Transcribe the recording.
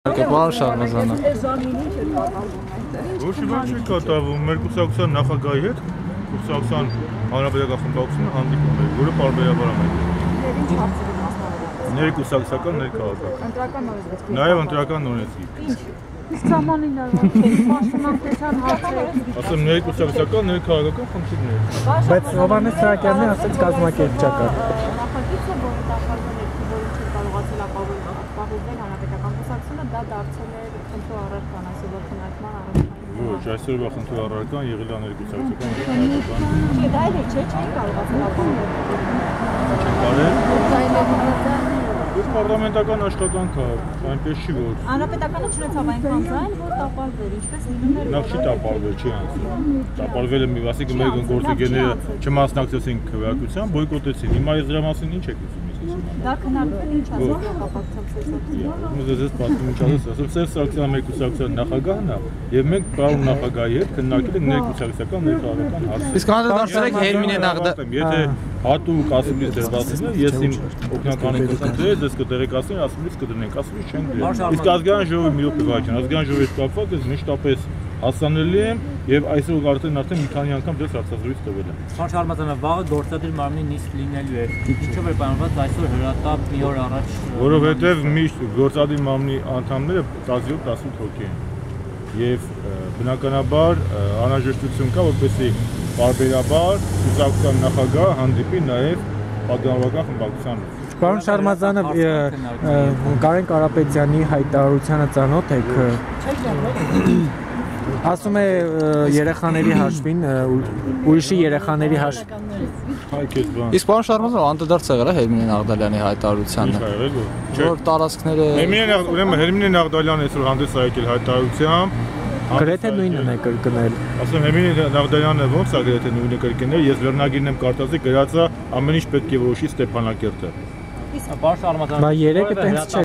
Պարոն Շարմազանը։ Ոչ մի բան չի կատարվում, մեր կուսակցության նախագահի հետ կուսակցության հանրապետական խմբակցությունը հանդիպում է, որը պարբերաբար ներկուսակցական ներքաղաքական։ Նաև ընտրական նորեցի։ Իսկ սահմանին պաշտոնանկության հարցեր։ Ասեմ ներկուսակցական ներքաղաքական խնդիրներ։ Բայց Հովհաննես Սահակյանն ասաց կազմակերպչական։ Նախագիծը, որը տապալվել է, որը չի կարողացել ապահովել հանրապետական կուսակցությունը, դա դարձել է խնդրու առարկան, այսօր քննարկման առարկան։ Ոչ, այսօր խնդրու առարկան եղել է ներկուսակցական։ Չէ, դա էլ չէ, չէին կարողացել ապահովել։ Պարլամենտական աշխատանք է, այնպես չի որ։ Հանրապետականը չունեցավ այնքան ձայն, որ տապալվեր, ինչպես լինում էր։ Նախ չի տապալվել, չի անցել։ Տապալվել է մի ասիկ մեր գործընկերները չմասնակցեցին քվեարկության, բոյկոտեցին։ Հիմա այս դրա մասին ինչ եք ուզում ասել։ Դա քննարկվել ինչ ասում կապակցությամբ Ես պատմում ինչ ասեմ, Սերժ Սարգսյանը մեր կուսակցության նախագահն է, եւ մենք պարոն նախագահի հետ քննարկել ենք ներկուսակցական ներքաղաքական հարցեր։ Իսկ անդրադարձել եք Հերմինե Նաղդալյանի։ Եթե հատուկ ասումից դրվածին է, ես իմ օգնականին կսնցրել, ես կդերեկացնի, ասումից կդնենք, ասումից չենք դրել։ Իսկ ազգային ժողովի մի օգնական, ազգային ժողովի հետ կապված ես մշտապես հասանելի եմ եւ այսօր արդեն մի քանի անգամ դες հարցազրույց տվել եմ։ Պարոն Շարմազանը, վաղը գործադիր մարմնի նիստ լինելու է։ Ինչով է պայմանված այսօր հրատապ մի օր առաջ։ Որովհետեւ միշտ գործադիր մարմնի անդամները 17-18 հոգի են։ Եվ բնականաբար անհրաժեշտություն կա, որպեսզի պարբերաբար կուսակցության նախագահը հանդիպի նաեւ պատգամավորական խմբակցության հետ։ Պարոն Շարմազանը, Կարեն Կարապետյանի հայտարարությանը ծանոթ եք։ Ասում է երեխաների հաշվին, ուրիշի երեխաների հաշվին։ Իսկ պարոն Շարմազանը անդրադարձ եղել է Հերմինե Նաղդալյանի հայտարարությանը։ Որ տարածքները Հերմինե Նաղդալյանը այսօր հանդես է եկել հայտարարությամբ։ Գրեթե նույնն է կրկնել։ Ասեմ Հերմինե Նաղդալյանը ո՞նց է գրեթե նույնը կրկնել, ես վերնագիրն եմ կարդացի, գրածա ամեն ինչ պետք է որոշի Ստեփանակերտը։ Պարոն Շարմազանը, Բայց երեքը տենց չէ։